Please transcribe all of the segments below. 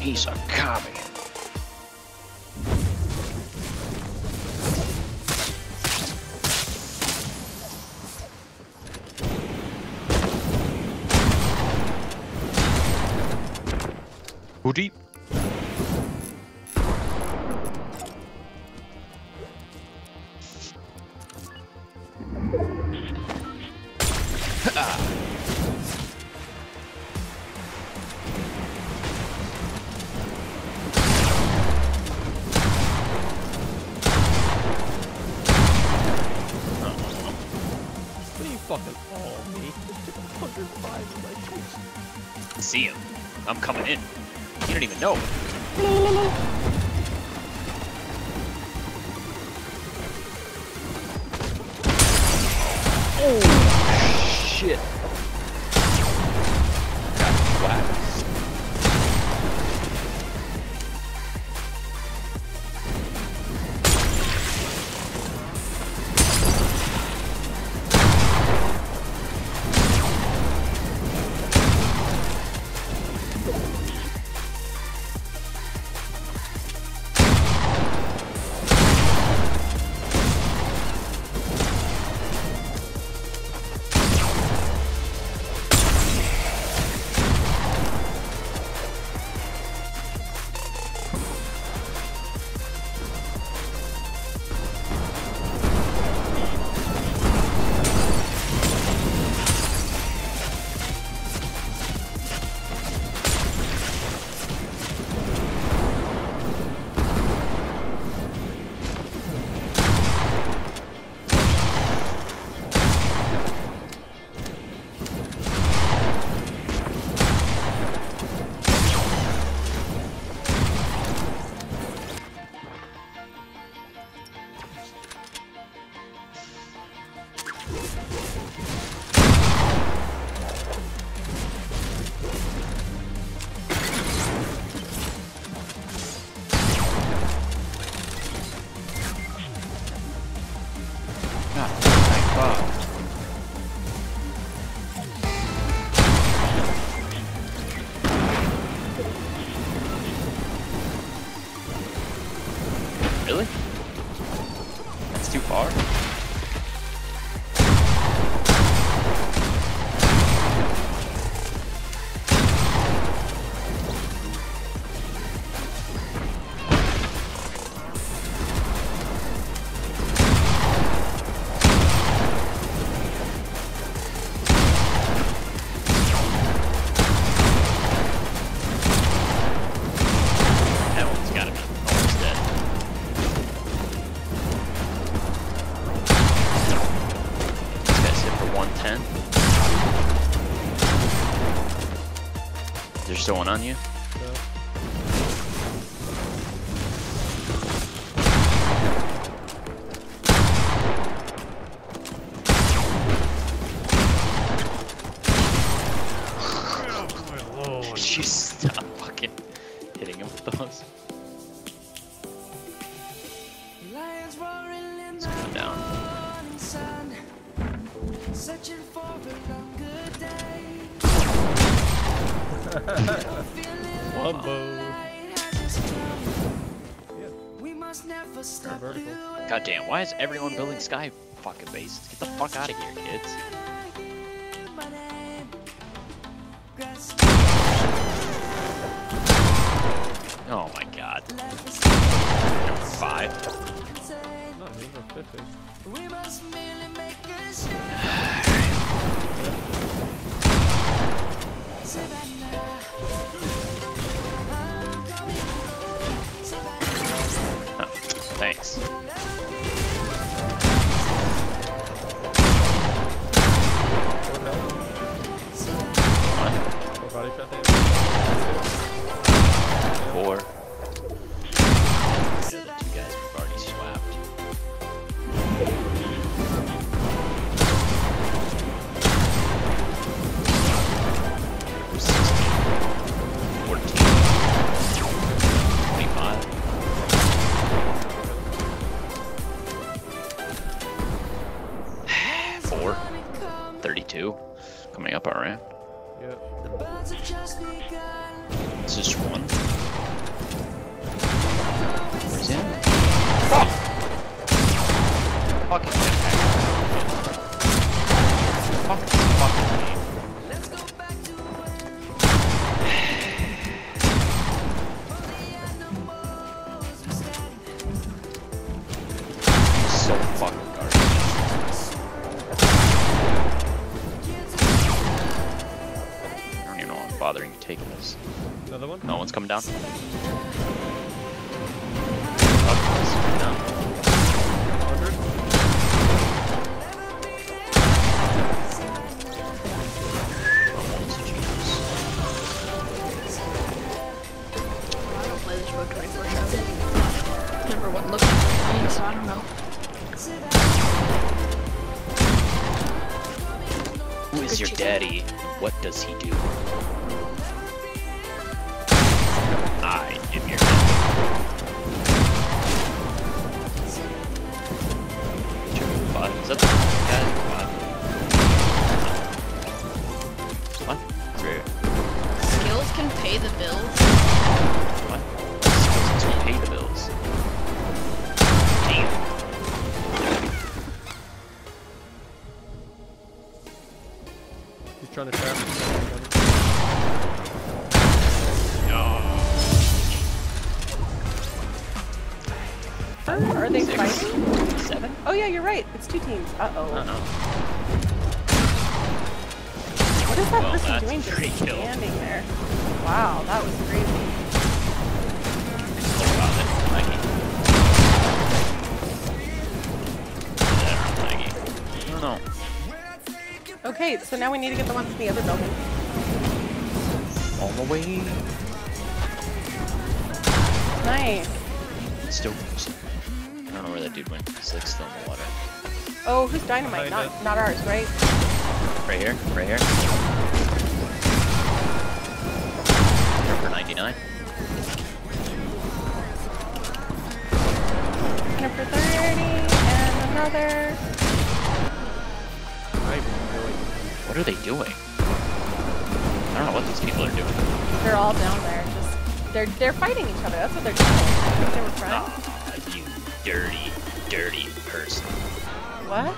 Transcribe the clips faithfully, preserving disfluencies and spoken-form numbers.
He's a commie. Who deep? Ah. Fucking all me. one hundred five in my face. See him. I'm coming in. You don't even know. Oh shit. Wow. Really? That's too far? That one's gotta be almost dead. one ten. Is there still one on you? No. Oh my lord. You stop fucking hitting him with those. Let's put him down. Searching for a longer day. Wumbo. We must never stop. God damn, why is everyone building sky fucking bases? Get the fuck out of here, kids. Oh my god. Number five. Not number fifty. We must merely make a start. Oh, thanks. Four body shot damage. Four. The other two guys we've already swapped. thirty-two coming up our ramp. Yep. Is this one? He's in. Fuck! Fucking jetpack. Fucking fucking me. Let's go back to where the animals we stand. So fucking garbage. I don't even know why I'm bothering taking this. Another one? No one's coming down. Oh, it's coming down. one hundred? Almost, Jesus. I don't play this road twenty-four seven. Never went looking for me, so I don't know. Who is your daddy? What does he do? I am your daddy. Bot. Is that the guy? Bot. What? Where? Skills can pay the bills. What? Skills to pay the bills. Damn. He's trying to trap me. Are they Six. fighting? Seven? Oh yeah, you're right. It's two teams. Uh-oh. Uh-oh. What is that Well, person that's doing a just free kill. standing there? Wow, that was crazy. Oh god, that's laggy. That's laggy. I don't know. Okay, so now we need to get the ones in the other building. On the way. Nice. Still. I don't know where that dude went. He's like still in the water. Oh, who's dynamite? Behind Not not ours, right? Right here. Right here. Here for ninety-nine. And for thirty, and another. What are they doing? I don't know what these people are doing. They're all down there. Just they're they're fighting each other. That's what they're doing. I think they were friends. Ah, you dirty, dirty person. What?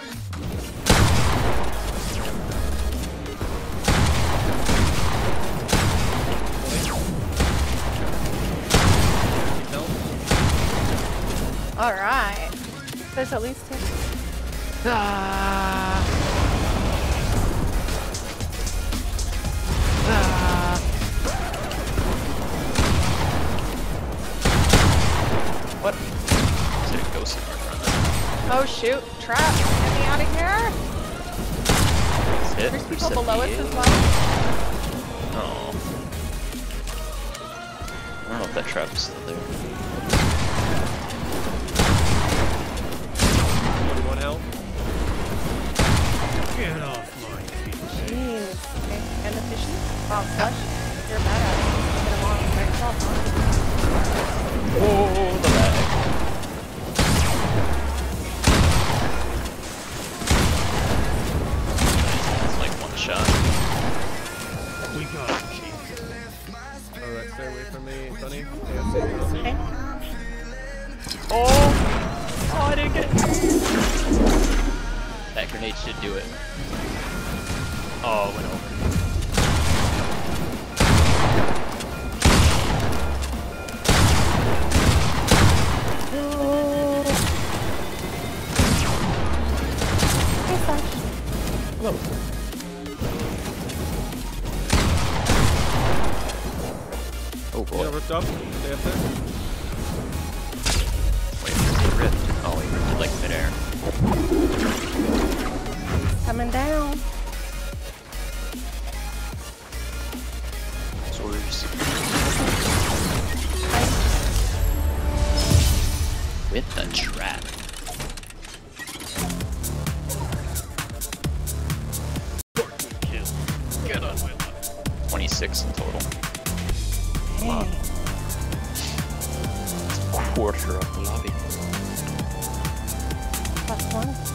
All right. There's at least two. Ah. Ah. What? Is it a ghost marker on that? Oh shoot! Trap! Get me out of here! Is it? There's Who people said below us you? as well. Oh. I don't know if that trap is still there. twenty-one health. Get off my feet. Jeez. Okay. And the fishy? Wow, flush. You're bad at it. Get along by yourself, huh? Oh, the lag. It's like one shot. We got it, Chief. Alright, stay away from me, Sonny. A F C, Okay. Oh! Oh, I didn't get it. That grenade should do it. Oh, it went over. Hey, Flash. Hello. Oh Yeah, boy. ripped up. Stay up there. Wait, where's the rift? Oh, he ripped it like midair. Coming down. Swords. With the trap. Get on with it. twenty-six in total. Wow. Quarter of the lobby. Plus one.